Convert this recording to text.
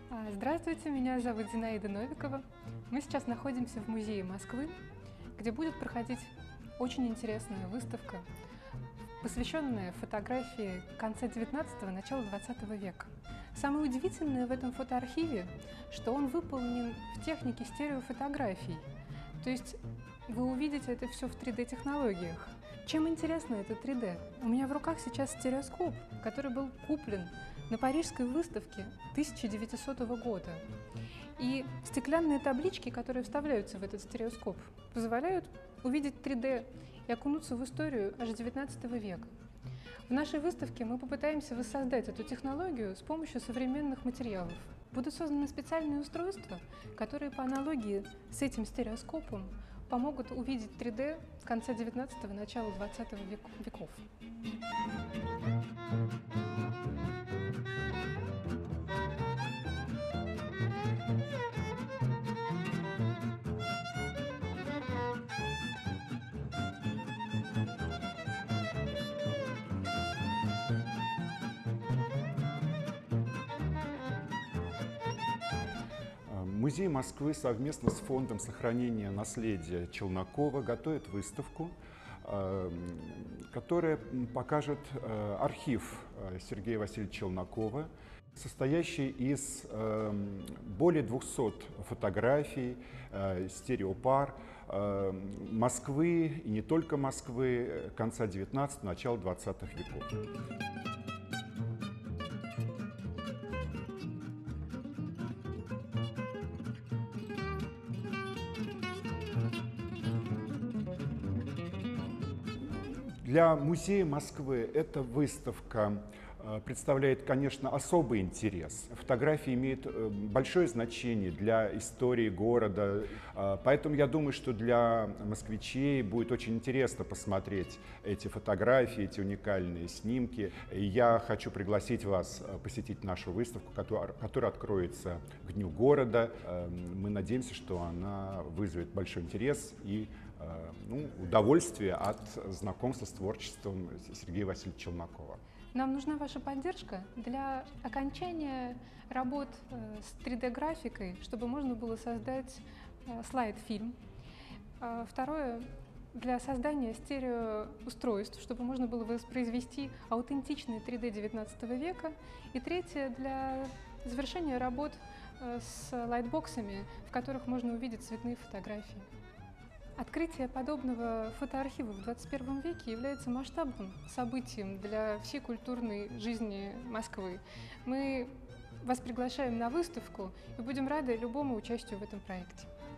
Здравствуйте, меня зовут Зинаида Новикова. Мы сейчас находимся в музее Москвы, где будет проходить очень интересная выставка, посвященная фотографии конца 19-го, начала 20 века. Самое удивительное в этом фотоархиве, что он выполнен в технике стереофотографий, то есть вы увидите это все в 3D-технологиях. Чем интересно это 3D? У меня в руках сейчас стереоскоп, который был куплен на Парижской выставке 1900 года. И стеклянные таблички, которые вставляются в этот стереоскоп, позволяют увидеть 3D и окунуться в историю аж 19 века. В нашей выставке мы попытаемся воссоздать эту технологию с помощью современных материалов. Будут созданы специальные устройства, которые по аналогии с этим стереоскопом помогут увидеть 3D конца 19-го, начала 20 веков. Музей Москвы совместно с Фондом сохранения наследия Челнокова готовит выставку, которая покажет архив Сергея Васильевича Челнокова, состоящий из более 200 фотографий, стереопар Москвы и не только Москвы конца 19-го, начала 20-х веков. Для музея Москвы эта выставка представляет, конечно, особый интерес. Фотографии имеют большое значение для истории города, поэтому я думаю, что для москвичей будет очень интересно посмотреть эти фотографии, эти уникальные снимки. И я хочу пригласить вас посетить нашу выставку, которая откроется к Дню города. Мы надеемся, что она вызовет большой интерес и удовольствие от знакомства с творчеством Сергея Васильевича Челнокова. Нам нужна ваша поддержка для окончания работ с 3D-графикой, чтобы можно было создать слайд-фильм. Второе — для создания стереоустройств, чтобы можно было воспроизвести аутентичный 3D 19 века. И третье — для завершения работ с лайтбоксами, в которых можно увидеть цветные фотографии. Открытие подобного фотоархива в 21 веке является масштабным событием для всей культурной жизни Москвы. Мы вас приглашаем на выставку и будем рады любому участию в этом проекте.